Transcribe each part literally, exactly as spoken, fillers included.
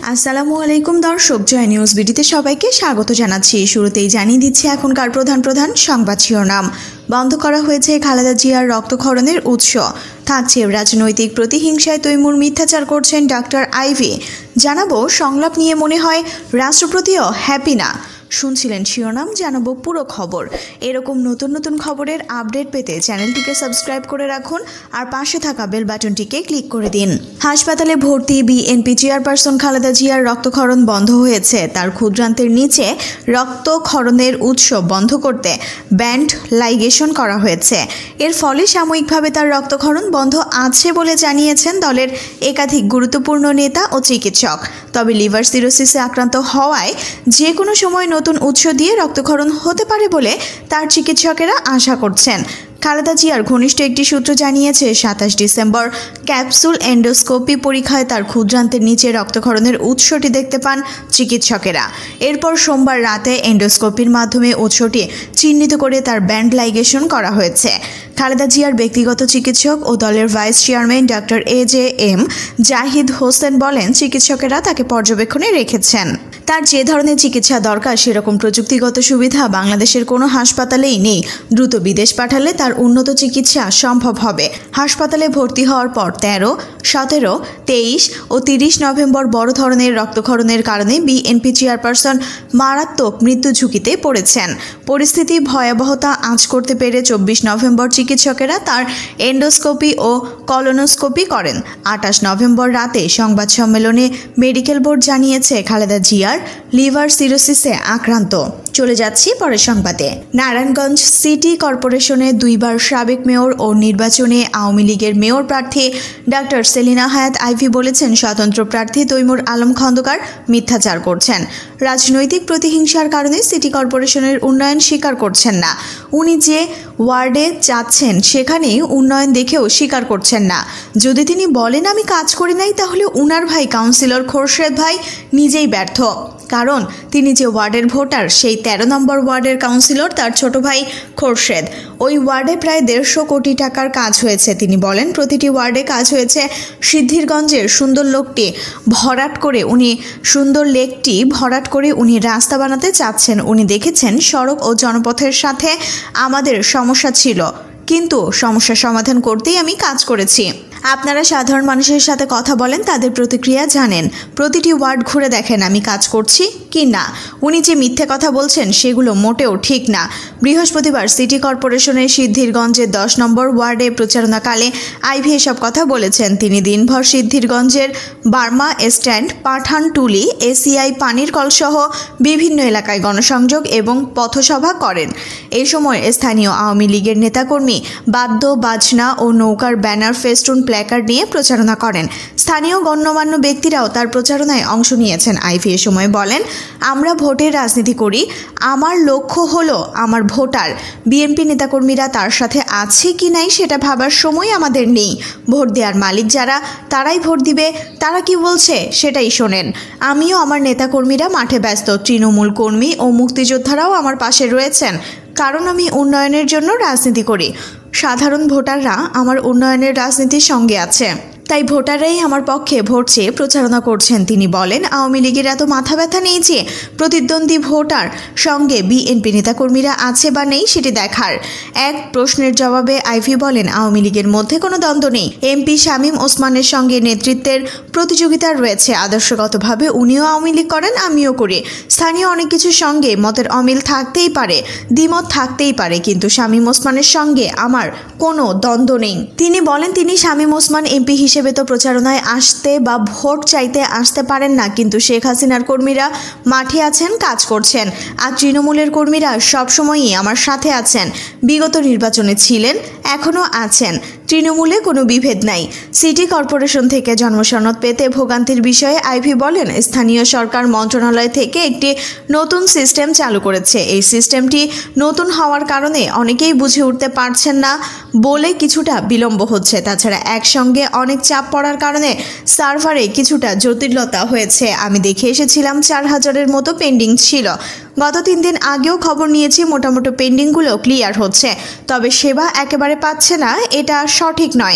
আসসালামু আলাইকুম দর্শক, জয় নিউজ বিডিতে সবাইকে স্বাগত জানাচ্ছি। শুরুতেই জানিয়ে দিচ্ছি এখনকার প্রধান প্রধান সংবাদ শিরোনাম। বন্ধ করা হয়েছে খালেদা জিয়ার রক্তক্ষরণের উৎস। থাকছে রাজনৈতিক প্রতিহিংসায় তৈমুর মিথ্যাচার করছেন ডাক্তার আইভি। জানাবো সংলাপ নিয়ে মনে হয় রাষ্ট্রপতিও হ্যাপি না। শুনছিলেন শিরোনাম, জানাবো পুরো খবর। এরকম নতুন নতুন খবরের আপডেট পেতে চ্যানেলটিকে সাবস্ক্রাইব করে রাখুন আর পাশে থাকা বেল বাটনটিকে ক্লিক করে দিন। হাসপাতালে ভর্তি বিএনপি চেয়ারপারসন খালেদা জিয়ার রক্তক্ষরণ বন্ধ হয়েছে। তার ক্ষুদ্রান্তের নিচে রক্তক্ষরণের উৎস বন্ধ করতে ব্যান্ড লাইগেশন করা হয়েছে। এর ফলে সাময়িকভাবে তার রক্তক্ষরণ বন্ধ আছে বলে জানিয়েছেন দলের একাধিক গুরুত্বপূর্ণ নেতা ও চিকিৎসক। তবে লিভার সিরোসিসে আক্রান্ত হওয়ায় যে কোনো সময় নতুন উৎস দিয়ে রক্তক্ষরণ হতে পারে বলে তার চিকিৎসকেরা আশা করছেন। খালেদা জিয়ার ঘনিষ্ঠ একটি সূত্র জানিয়েছে, সাতাশ ডিসেম্বর ক্যাপসুল এন্ডোস্কোপি পরীক্ষায় তার ক্ষুদ্রান্তের নিচে রক্তক্ষরণের উৎসটি দেখতে পান চিকিৎসকেরা। এরপর সোমবার রাতে এন্ডোস্কোপির মাধ্যমে উৎসটি চিহ্নিত করে তার ব্যান্ড লাইগেশন করা হয়েছে। খালেদা জিয়ার ব্যক্তিগত চিকিৎসক ও দলের vice chairman doctor A J M Zahid Hossain বলেন, চিকিৎসকেরা তাকে পর্যবেক্ষণে রেখেছেন। তার যে ধরনের চিকিৎসা দরকার সেরকম প্রযুক্তিগত সুবিধা বাংলাদেশের কোনো হাসপাতালেই নেই। দ্রুত বিদেশ পাঠালে তার উন্নত চিকিৎসা সম্ভব হবে। হাসপাতালে ভর্তি হওয়ার পর তেরো, সতেরো, তেইশ ও তিরিশ নভেম্বর বড় ধরনের রক্তক্ষরণের কারণে বিএনপি চেয়ারপারসন মারাত্মক মৃত্যু ঝুঁকিতে পড়েছেন। পরিস্থিতি ভয়াবহতা আঁচ করতে পেরে চব্বিশ নভেম্বর চিকিৎসকেরা তার এন্ডোস্কোপি ও কলোনোস্কোপি করেন। আঠাশ নভেম্বর রাতে সংবাদ সম্মেলনে মেডিকেল বোর্ড জানিয়েছে খালেদা জিয়ার লিভার সিরোসিসে আক্রান্ত। চলে যাচ্ছি পরের সংবাদে। নারায়ণগঞ্জ সিটি কর্পোরেশনের দুইবার সাবেক মেয়র ও নির্বাচনে আওয়ামী লীগের মেয়র প্রার্থী ডাক্তার সেলিনা হায়াত আইভি বলেছেন, স্বতন্ত্র প্রার্থী তৈমুর আলম খন্দকার মিথ্যাচার করছেন। রাজনৈতিক প্রতিহিংসার কারণে সিটি কর্পোরেশনের উন্নয়ন স্বীকার করছেন না। উনি যে ওয়ার্ডে যাচ্ছেন সেখানে উন্নয়ন দেখেও স্বীকার করছেন না। যদি তিনি বলেন আমি কাজ করি নাই, তাহলে উনার ভাই কাউন্সিলর খোরশেদ ভাই নিজেই ব্যর্থ। কারণ তিনি যে ওয়ার্ডের ভোটার, সেই তেরো নম্বর ওয়ার্ডের কাউন্সিলর তার ছোট ভাই খোরশেদ। ওই ওয়ার্ডে প্রায় দেড়শো কোটি টাকার কাজ হয়েছে। তিনি বলেন, প্রতিটি ওয়ার্ডে কাজ হয়েছে। সিদ্ধিরগঞ্জের সুন্দর লোকটি ভরাট করে উনি সুন্দর লেকটি ভরাট করে উনি রাস্তা বানাতে চাচ্ছেন। উনি দেখেছেন সড়ক ও জনপথের সাথে আমাদের সমস্যা ছিল, কিন্তু সমস্যা সমাধান করতেই আমি কাজ করেছি। আপনারা সাধারণ মানুষের সাথে কথা বলেন, তাদের প্রতিক্রিয়া জানেন। প্রতিটি ওয়ার্ড ঘুরে দেখেন আমি কাজ করছি কি না। উনি যে মিথ্যে কথা বলছেন সেগুলো মোটেও ঠিক না। বৃহস্পতিবার সিটি কর্পোরেশনের সিদ্ধিরগঞ্জের দশ নম্বর ওয়ার্ডে প্রচারণাকালে আইভি এসব কথা বলেছেন। তিনি দিনভর সিদ্ধিরগঞ্জের বার্মা স্ট্যান্ড, পাঠানটুলি, এসিআই পানির কলসহ বিভিন্ন এলাকায় গণসংযোগ এবং পথসভা করেন। এই সময় স্থানীয় আওয়ামী লীগের নেতাকর্মী বাদ্য বাজনা ও নৌকার ব্যানার, ফেস্টুন, প্ল্যাকার্ড নিয়ে প্রচারণা করেন। স্থানীয় গণ্যমান্য ব্যক্তিরাও তার প্রচারণায় অংশ নিয়েছেন। আইভি এ সময় বলেন, আমরা ভোটের রাজনীতি করি, আমার লক্ষ্য হলো আমার ভোটার। বিএনপি নেতাকর্মীরা তার সাথে আছে কি নাই সেটা ভাবার সময় আমাদের নেই। ভোট দেওয়ার মালিক যারা, তারাই ভোট দিবে। তারা কি বলছে সেটাই শোনেন। আমিও আমার নেতাকর্মীরা মাঠে ব্যস্ত। তৃণমূল কর্মী ও মুক্তিযোদ্ধারাও আমার পাশে রয়েছেন, কারণ আমি উন্নয়নের জন্য রাজনীতি করি। সাধারণ ভোটাররা আমার উন্নয়নের রাজনীতির সঙ্গে আছে, তাই ভোটাররাই আমার পক্ষে ভোট চেয়ে প্রচারণা করছেন। তিনি বলেন, আওয়ামী লীগের এত মাথা ব্যথা নেই যে প্রতিদ্বন্দ্বী ভোটার সঙ্গে বিএনপি নেতাকর্মীরা আছে বা নেই সেটি দেখার। এক প্রশ্নের জবাবে আইভি বলেন, আওয়ামী লীগের মধ্যে কোনো দ্বন্দ্ব নেই। এমপি শামীম ওসমানের সঙ্গে নেতৃত্বের প্রতিযোগিতা রয়েছে। আদর্শগতভাবে উনিও আওয়ামী লীগ করেন, আমিও করি। স্থানীয় অনেক কিছুর সঙ্গে মতের অমিল থাকতেই পারে, দ্বিমত থাকতেই পারে, কিন্তু শামীম ওসমানের সঙ্গে আমার কোনো দ্বন্দ্ব নেই। তিনি বলেন, তিনি শামীম ওসমান এমপি হিসেবে তো প্রচারণায় আসতে বা ভোট চাইতে আসতে পারেন না, কিন্তু শেখ হাসিনার কর্মীরা মাঠে আছেন, কাজ করছেন। আর তৃণমূলের কর্মীরা সবসময়ই আমার সাথে আছেন। বিগত নির্বাচনে ছিলেন, এখনও আছেন। তৃণমূলে কোনো বিভেদ নাই। সিটি কর্পোরেশন থেকে জন্মসনদ পেতে ভোগান্তির বিষয়ে আইভি বলেন, স্থানীয় সরকার মন্ত্রণালয় থেকে একটি নতুন সিস্টেম চালু করেছে। এই সিস্টেমটি নতুন হওয়ার কারণে অনেকেই বুঝে উঠতে পারছেন না বলে কিছুটা বিলম্ব হচ্ছে। তাছাড়া একসঙ্গে অনেক চাপ পড়ার কারণে সার্ভারে কিছুটা জটিলতা হয়েছে। আমি দেখে এসেছিলাম চার হাজারের মতো পেন্ডিং ছিল। গত তিন দিন আগেও খবর নিয়েছি, মোটামুটি পেন্ডিংগুলো ক্লিয়ার হচ্ছে, তবে সেবা একেবারে পাচ্ছে না, এটা সঠিক নয়।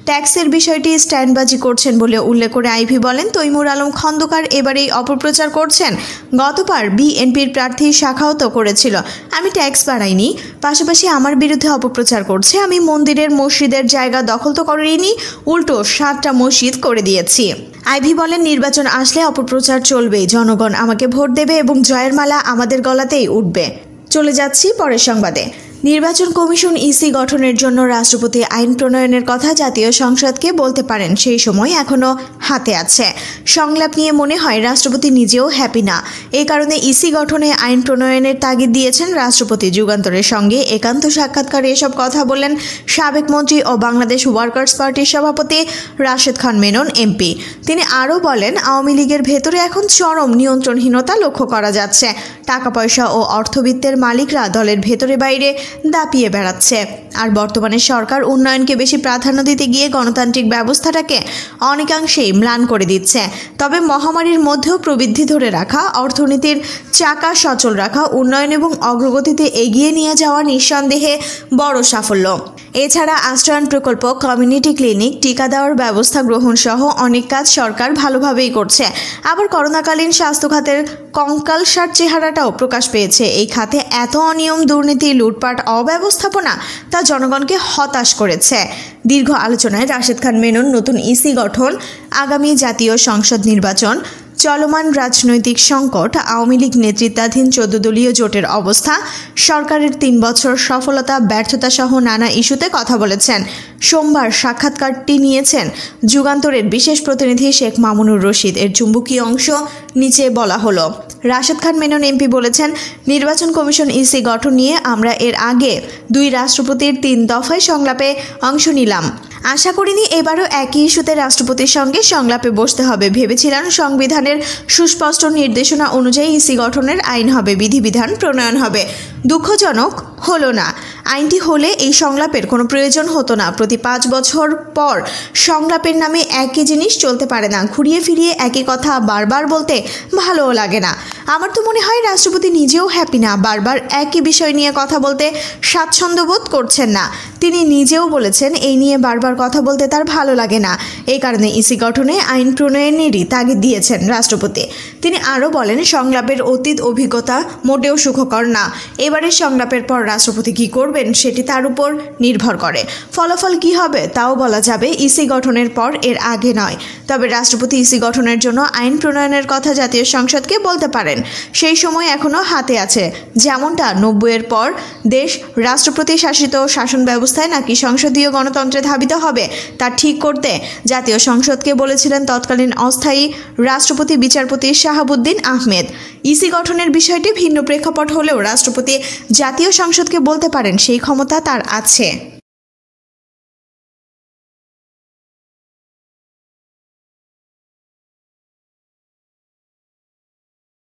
ট্যাক্সের বিষয়টি স্ট্যান্ডবাজি করছেন বলে উল্লেখ করে আইভি বলেন, তৈমুর আলম খন্দকার এবারেই অপপ্রচার করছেন। গতবার বিএনপির প্রার্থী শাখাও তো করেছিল। আমি ট্যাক্স বাড়াইনি, পাশাপাশি আমার বিরুদ্ধে অপপ্রচার করছে। আমি মন্দিরের মসজিদের জায়গা দখল তো করিনি, উল্টো সাতটা মসজিদ করে দিয়েছি। আইভি বলেন, নির্বাচন আসলে অপপ্রচার চলবেই। জনগণ আমাকে ভোট দেবে এবং জয়ের মালা আমাদের গলাতেই উঠবে। চলে যাচ্ছি পরের সংবাদে। নির্বাচন কমিশন ইসি গঠনের জন্য রাষ্ট্রপতি আইন প্রণয়নের কথা জাতীয় সংসদকে বলতে পারেন, সেই সময় এখনও হাতে আছে। সংলাপ নিয়ে মনে হয় রাষ্ট্রপতি নিজেও হ্যাপি না। এই কারণে ইসি গঠনে আইন প্রণয়নের তাগিদ দিয়েছেন রাষ্ট্রপতি। যুগান্তরের সঙ্গে একান্ত সাক্ষাৎকারে এসব কথা বললেন সাবেক মন্ত্রী ও বাংলাদেশ ওয়ার্কার্স পার্টির সভাপতি রাশেদ খান মেনন এমপি। তিনি আরও বলেন, আওয়ামী লীগের ভেতরে এখন চরম নিয়ন্ত্রণহীনতা লক্ষ্য করা যাচ্ছে। টাকা পয়সা ও অর্থবিত্তের মালিকরা দলের ভেতরে বাইরে দাপিয়ে বেড়াচ্ছে। আর বর্তমানে সরকার উন্নয়নকে বেশি প্রাধান্য দিতে গিয়ে গণতান্ত্রিক ব্যবস্থাটাকে অনেকাংশেই ম্লান করে দিচ্ছে। তবে মহামারীর মধ্যেও প্রবৃদ্ধি ধরে রাখা, অর্থনীতির চাকা সচল রাখা, উন্নয়ন এবং অগ্রগতিতে এগিয়ে নিয়ে যাওয়া নিঃসন্দেহে বড় সাফল্য। এছাড়া আশ্রয়ণ প্রকল্প, কমিউনিটি ক্লিনিক, টিকা দেওয়ার ব্যবস্থা গ্রহণ সহ অনেক কাজ সরকার ভালোভাবেই করছে। আবার করোনাকালীন স্বাস্থ্য খাতের কঙ্কালসার চেহারাটাও প্রকাশ পেয়েছে। এই খাতে এত অনিয়ম, দুর্নীতি, লুটপাট, অব্যবস্থাপনা তা জনগণকে হতাশ করেছে। দীর্ঘ আলোচনায় রাশেদ খান মেনন নতুন ইসি গঠন, আগামী জাতীয় সংসদ নির্বাচন, চলমান রাজনৈতিক সংকট, আওয়ামী লীগ নেতৃত্বাধীন চোদ্দ দলীয় জোটের অবস্থা, সরকারের তিন বছর সফলতা ব্যর্থতা সহ নানা ইস্যুতে কথা বলেছেন। সোমবার সাক্ষাৎকারটি নিয়েছেন যুগান্তরের বিশেষ প্রতিনিধি শেখ মামুনুর রশিদ। এর চুম্বকীয় অংশ নিচে বলা হলো। রাশেদ খান মেনন এমপি বলেছেন, নির্বাচন কমিশন ইসি গঠন নিয়ে আমরা এর আগে দুই রাষ্ট্রপতির তিন দফায় সংলাপে অংশ নিলাম। আশা করিনি এবারও একই ইস্যুতে রাষ্ট্রপতির সঙ্গে সংলাপে বসতে হবে। ভেবেছিলাম সংবিধানের সুস্পষ্ট নির্দেশনা অনুযায়ী ইসি গঠনের আইন হবে, বিধিবিধান প্রণয়ন হবে। দুঃখজনক হলো না। আইনটি হলে এই সংলাপের কোনো প্রয়োজন হতো না। প্রতি পাঁচ বছর পর সংলাপের নামে একই জিনিস চলতে পারে না। ঘুরিয়ে ফিরিয়ে একই কথা বারবার বলতে ভালোও লাগে না। আমার তো মনে হয় রাষ্ট্রপতি নিজেও হ্যাপি না। বারবার একই বিষয় নিয়ে কথা বলতে স্বাচ্ছন্দ্য বোধ করছেন না। তিনি নিজেও বলেছেন, এই নিয়ে বারবার কথা বলতে তার ভালো লাগে না। এই কারণে ইসি গঠনে আইন প্রণয়নেরই তাগিদ দিয়েছেন রাষ্ট্রপতি। তিনি আরও বলেন, সংলাপের অতীত অভিজ্ঞতা মোটেও সুখকর না। এবারের সংলাপের পর রাষ্ট্রপতি কী করবেন সেটি তার উপর নির্ভর করে। ফলাফল কী হবে তাও বলা যাবে ইসি গঠনের পর, এর আগে নয়। তবে রাষ্ট্রপতি ইসি গঠনের জন্য আইন প্রণয়নের কথা জাতীয় সংসদকে বলতে পারেন। সেই সময় এখনও হাতে আছে। যেমনটা নব্বইয়ের পর দেশ রাষ্ট্রপতি শাসিত শাসন ব্যবস্থায় নাকি সংসদীয় গণতন্ত্রে ধাবিত হবে তা ঠিক করতে জাতীয় সংসদকে বলেছিলেন তৎকালীন অস্থায়ী রাষ্ট্রপতি বিচারপতি শাহাবুদ্দিন আহমেদ। ইসি গঠনের বিষয়টি ভিন্ন প্রেক্ষাপট হলেও রাষ্ট্রপতি জাতীয় সংসদকে বলতে পারেন, সেই ক্ষমতা তার আছে।